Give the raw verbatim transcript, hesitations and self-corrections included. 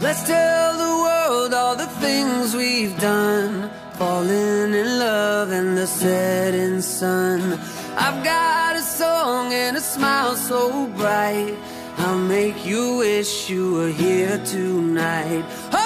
Let's tell the world all the things we've done, falling in love in the setting sun. I've got a song and a smile so bright, I'll make you wish you were here tonight. Oh,